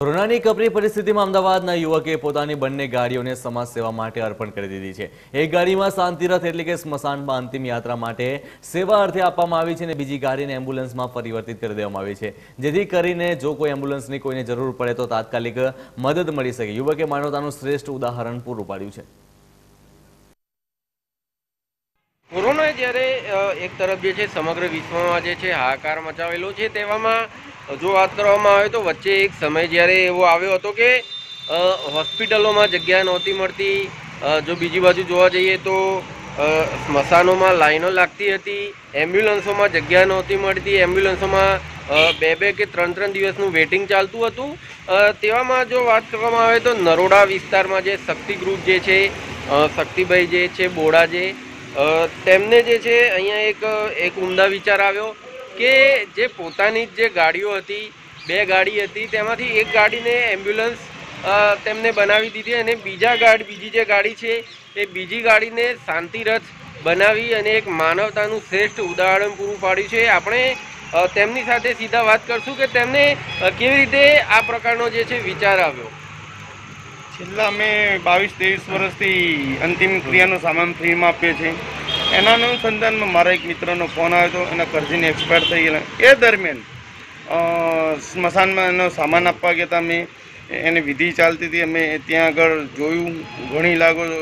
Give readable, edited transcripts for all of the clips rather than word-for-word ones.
કોરોનાની કપરી પરિસ્થિતિમાં અમદાવાદના યુવકે પોતાની બંને ગાડીઓને સમાજ સેવા માટે અર્પણ કરી દીધી છે। એક ગાડીમાં શાંતિરથ એટલે કે સ્મશાનમાં અંતિમ યાત્રા માટે સેવા અર્થે આપવામાં આવી છે અને બીજી ગાડીને એમ્બ્યુલન્સમાં પરિવર્તિત કરી દેવામાં આવી છે, જેથી કરીને જો કોઈ એમ્બ્યુલન્સની કોઈને જરૂર પડે તો તાત્કાલિક મદદ મળી શકે। યુવકે માનવતાનું શ્રેષ્ઠ ઉદાહરણ પૂરું પાડ્યું છે। કોરોના જ્યારે એક તરફ જે છે સમગ્ર વિશ્વમાં જે છે હાહાકાર મચાવેલો છે, તેવામાં જો વાત કરવામાં આવે તો વચ્ચે એક સમય જ્યારે એવો આવ્યો હતો કે હોસ્પિટલોમાં જગ્યા નહોતી મળતી। જો બીજી બાજુ જોવા જઈએ તો સ્મશાનોમાં લાઈનો લાગતી હતી, એમ્બ્યુલન્સોમાં જગ્યા નહોતી મળતી, એમ્બ્યુલન્સોમાં બે કે ત્રણ દિવસનું વેટિંગ ચાલતું હતું। તેવામાં જો વાત કરવામાં આવે તો નરોડા વિસ્તારમાં જે શક્તિ ગ્રુપ જે છે, શક્તિભાઈ જે છે બોડા તેમને જે છે અહીંયા એક ઉમદા વિચાર આવ્યો કે જે પોતાની જે ગાડીઓ હતી, બે ગાડી હતી, તેમાંથી એક ગાડીને એમ્બ્યુલન્સ તેમને બનાવી દીધી અને બીજી જે ગાડી છે એ બીજી ગાડીને શાંતિરથ બનાવી અને એક માનવતાનું શ્રેષ્ઠ ઉદાહરણ પૂરું પાડ્યું છે। આપણે તેમની સાથે સીધા વાત કરશું કે તેમને કેવી રીતે આ પ્રકારનો જે છે વિચાર આવ્યો। છેલ્લા અમે 22-23 વર્ષથી અંતિમ ક્રિયાનો સામાન ફ્રીમાં આપીએ છીએ। એના અનુસંધાનમાં મારા એક મિત્રનો ફોન આવ્યો હતો, એના કરજીને એક્સપાયર થઈ ગયેલા। એ દરમિયાન સ્મશાનમાં એનો સામાન આપવા ગયા હતા। અમે એને વિધિ ચાલતી હતી, અમે ત્યાં આગળ જોયું, ઘણી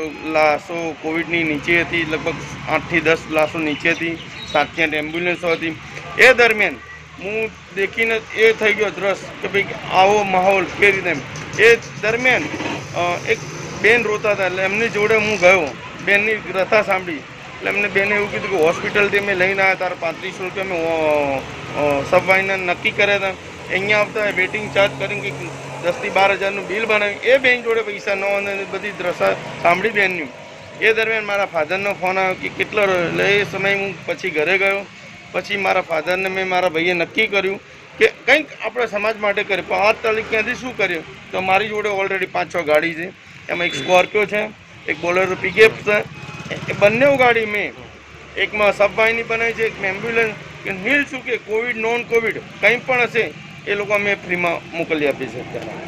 લાશો કોવિડની નીચે હતી, લગભગ 8 થી 10 લાશો નીચે હતી, 7 થી 8 એમ્બ્યુલન્સો હતી। એ દરમિયાન હું દેખીને એ થઈ ગયો દ્રશ કે ભાઈ આવો માહોલ કે રીતે। એ દરમિયાન એક બેન રોતા હતા, એટલે એમની જોડે હું ગયો, બેનની કથા સાંભળી। એટલે એમને બેને એવું કીધું કે હોસ્પિટલથી અમે લઈને આવ્યા, તારા 3500 રૂપિયા અમે સબવાઈના નક્કી કર્યા હતા, અહીંયા આવતા વેટિંગ ચાર્જ કરીને કંઈક 10 થી 12 હજારનું બિલ બનાવ્યું। એ બેન જોડે પૈસા ન અને બધી દ્રશા સાંભળી બેનની। એ દરમિયાન મારા ફાધરનો ફોન આવ્યો કે કેટલો રહ્યો, એટલે એ સમયે હું પછી ઘરે ગયો। પછી મારા ફાધરને મારા ભાઈએ નક્કી કર્યું કે કંઈક આપણે સમાજ માટે કરીએ, પણ આ તારીખ ક્યાંથી શું કર્યું? તો મારી જોડે ઓલરેડી 5-6 ગાડી છે, એમાં એક સ્કોર્પિયો છે, એક બોલેરો પિકઅપ છે। એ બંને ગાડી મેં એકમાં સબવાઈની બનાવી છે, એકમાં એમ્બ્યુલન્સ કે નિઃશુલ્ક કે કોવિડ નોન કોવિડ કંઈ પણ હશે એ લોકો અમે ફ્રીમાં મોકલી આપી છે।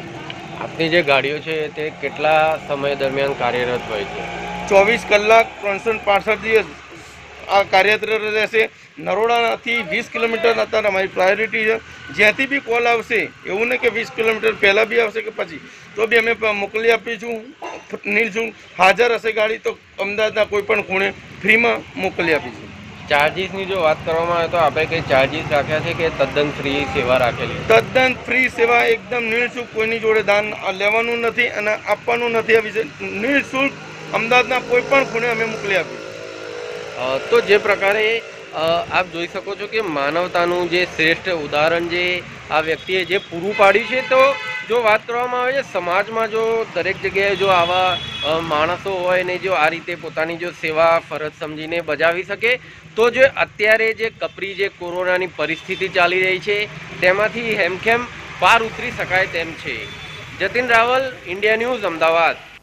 આપની જે ગાડીઓ છે તે કેટલા સમય દરમિયાન કાર્યરત હોય છે? 24 કલાક 365 દિવસ આ કાર્યરત રહેશે। નરોડાથી 20 કિલોમીટર અત્યારે અમારી પ્રાયોરિટી છે। જ્યાંથી બી કોલ આવશે, એવું નહીં કે 20 કિલોમીટર પહેલાં બી આવશે કે પછી, તો બી અમે મોકલી આપીશું। નિઃશુલ્ક હાજર હશે ગાડી તો અમદાવાદના કોઈ પણ ખૂણે ફ્રીમાં મોકલી આપીશું। ચાર્જીસની જો વાત કરવામાં આવે તો આપણે કંઈ ચાર્જીસ રાખ્યા છે કે તદ્દન ફ્રી સેવા રાખેલી? તદ્દન ફ્રી સેવા, એકદમ નિઃશુલ્ક, કોઈની જોડે દાન લેવાનું નથી અને આપવાનું નથી। આ વિશે નિઃશુલ્ક અમદાવાદના કોઈ પણ ખૂણે અમે મોકલી આપીશું। તો જે પ્રકારે આપ જોઈ શકો છો કે માનવતાનું જે શ્રેષ્ઠ ઉદાહરણ જે આ વ્યક્તિએ જે પૂરું પાડ્યું છે, તો જો વાત કરવામાં આવે છે સમાજમાં જો દરેક જગ્યાએ જો આવા માણસો હોય ને જો આ રીતે પોતાની જો સેવા ફરજ સમજીને બજાવી શકે, તો જે અત્યારે જે કપરી જે કોરોનાની પરિસ્થિતિ ચાલી રહી છે તેમાંથી હેમખેમ પાર ઉતરી શકાય તેમ છે। Jatin Raval, India news, Ahmedabad.